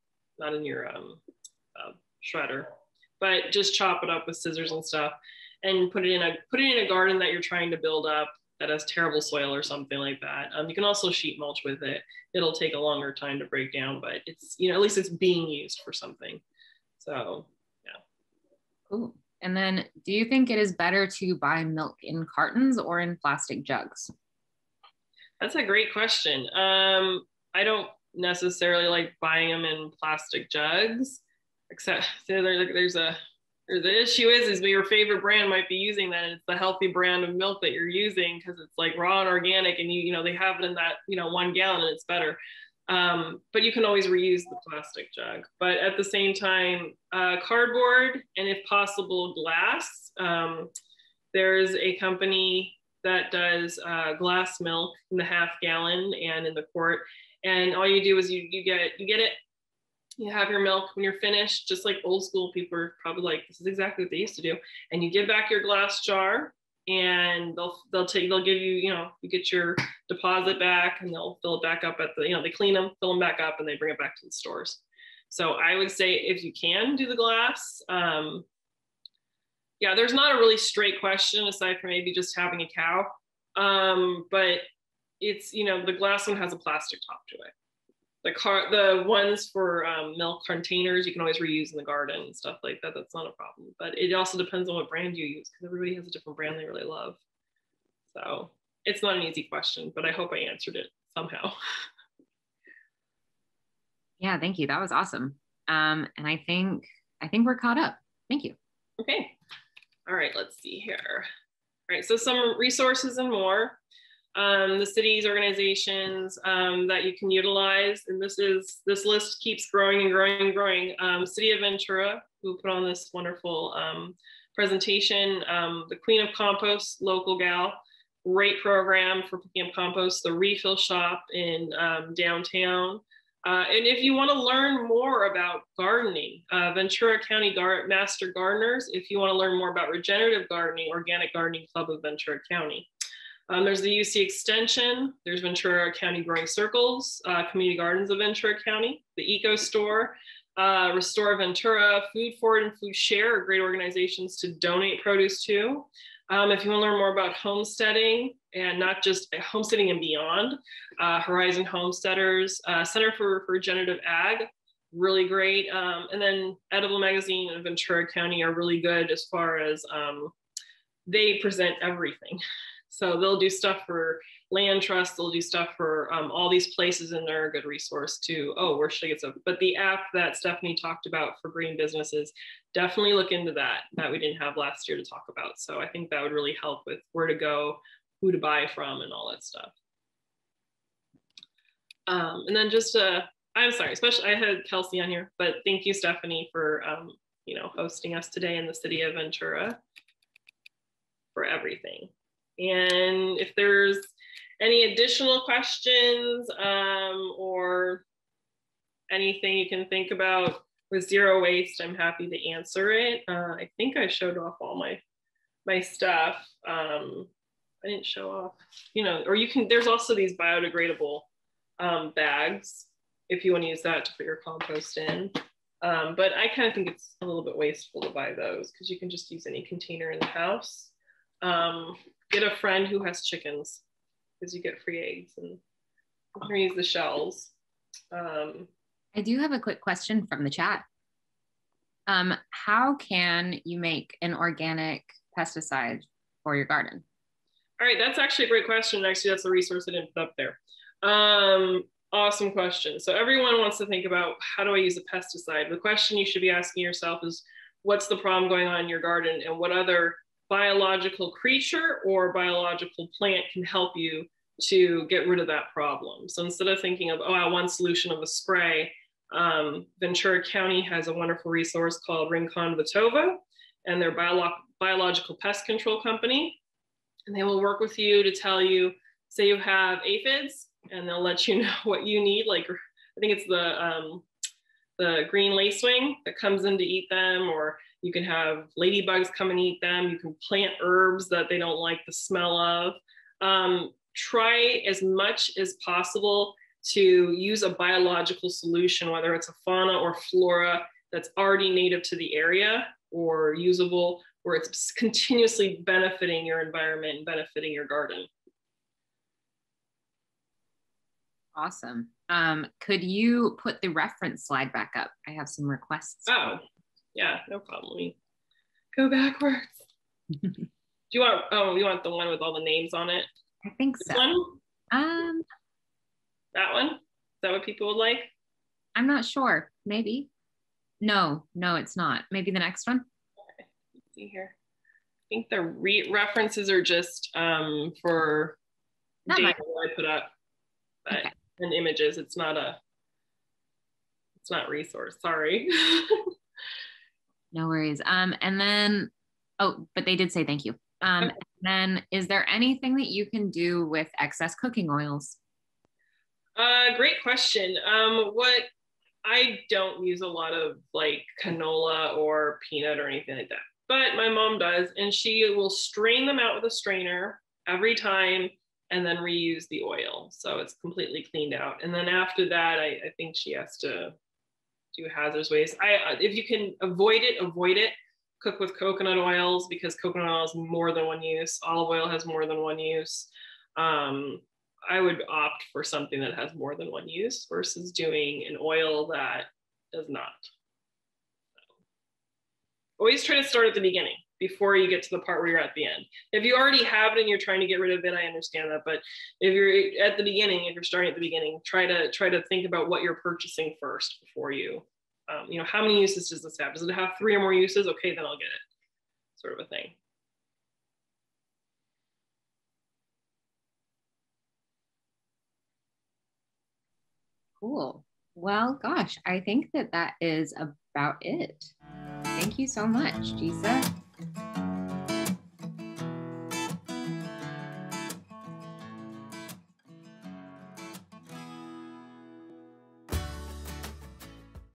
S2: shredder, but just chop it up with scissors and stuff, and put it in a garden that you're trying to build up that has terrible soil or something like that. You can also sheet mulch with it. It'll take a longer time to break down, but it's, you know, at least it's being used for something. So, yeah.
S1: Cool. And then do you think it is better to buy milk in cartons or in plastic jugs?
S2: That's a great question. I don't necessarily like buying them in plastic jugs, except the issue is your favorite brand might be using that, and it's the healthy brand of milk that you're using because it's like raw and organic, and you know they have it in that 1 gallon and it's better. But you can always reuse the plastic jug. But at the same time, cardboard and if possible glass. There's a company that does glass milk in the half gallon and in the quart, and all you do is you get it. You have your milk when you're finished, just like old school people are probably like, this is exactly what they used to do. And you give back your glass jar, and they'll give you, you get your deposit back, and they'll fill it back up at the, they clean them, fill them back up, and they bring it back to the stores. So I would say if you can do the glass, yeah, there's not a really straight question aside from maybe just having a cow. But it's, the glass one has a plastic top to it. The ones for milk containers, you can always reuse in the garden and stuff like that. That's not a problem. But it also depends on what brand you use, because everybody has a different brand they really love. So it's not an easy question, but I hope I answered it somehow.
S1: Yeah, thank you. That was awesome. And I think we're caught up. Thank you.
S2: Okay. All right, let's see here. All right, so some resources and more. The city's organizations that you can utilize, and this list keeps growing and growing and growing. City of Ventura who put on this wonderful presentation. The Queen of Compost, local gal, great program for picking up compost, the refill shop in downtown. And if you want to learn more about gardening, Ventura County Master Gardeners, if you want to learn more about regenerative gardening, Organic Gardening Club of Ventura County. There's the UC Extension, there's Ventura County Growing Circles, Community Gardens of Ventura County, the Eco Store, Restore Ventura, Food Forward and Food Share are great organizations to donate produce to. If you want to learn more about homesteading, and not just homesteading and beyond, Horizon Homesteaders, Center for Regenerative Ag, really great. And then Edible Magazine and Ventura County are really good as far as they present everything. So they'll do stuff for land trusts, they'll do stuff for all these places, and they're a good resource to, oh, where should I get stuff? But the app that Stephanie talked about for green businesses, definitely look into that we didn't have last year to talk about. So I think that would really help with where to go, who to buy from, and all that stuff. And then just, I'm sorry, especially I had Kelsey on here, but thank you, Stephanie, for you know, hosting us today in the city of Ventura for everything. And if there's any additional questions or anything you can think about with zero waste, I'm happy to answer it. I think I showed off all my stuff. I didn't show off, you know, or you can, there's also these biodegradable bags if you want to use that to put your compost in. But I kind of think it's a little bit wasteful to buy those because you can just use any container in the house. Get a friend who has chickens because you get free eggs, and use the shells.
S1: I do have a quick question from the chat. How can you make an organic pesticide for your garden?
S2: All right, that's actually a great question. Actually, that's the resource I didn't put up there. Awesome question. So everyone wants to think about, how do I use a pesticide? The question you should be asking yourself is, what's the problem going on in your garden, and what other biological creature or biological plant can help you to get rid of that problem? So instead of thinking of, oh, I want solution of a spray, Ventura County has a wonderful resource called Rincon Vitova, and they're biological pest control company. And they will work with you to tell you, say you have aphids, and they'll let you know what you need. Like, I think it's the green lacewing that comes in to eat them, or you can have ladybugs come and eat them. You can plant herbs that they don't like the smell of. Try as much as possible to use a biological solution, whether it's a fauna or flora that's already native to the area or usable, where it's continuously benefiting your environment and benefiting your garden.
S1: Awesome. Could you put the reference slide back up? I have some requests.
S2: Oh, yeah, no problem. Let me go backwards. Do you want, oh, you want the one with all the names on it?
S1: I think so.
S2: This one? That one? Is that what people would like?
S1: I'm not sure. Maybe. No, it's not. Maybe the next one.
S2: Okay. Let's see here. I think the references are just for data I put up, but okay. And images. It's not resource. Sorry.
S1: No worries. And then, oh, but they did say thank you. And then, is there anything that you can do with excess cooking oils?
S2: Great question. What I don't use a lot of like canola or peanut or anything like that, but my mom does, and she will strain them out with a strainer every time and then reuse the oil. So it's completely cleaned out. And then after that, I think she has to do hazardous waste. If you can avoid it. Cook with coconut oils, because coconut oil has more than one use. Olive oil has more than one use. I would opt for something that has more than one use versus doing an oil that does not. Always try to start at the beginning before you get to the part where you're at the end. If you already have it and you're trying to get rid of it, I understand that. But if you're at the beginning, if you're starting at the beginning, try to think about what you're purchasing first before you, you know, how many uses does this have? Does it have 3 or more uses? Okay, then I'll get it, sort of a thing.
S1: Cool. Well, gosh, I think that is about it. Thank you so much, Gisa.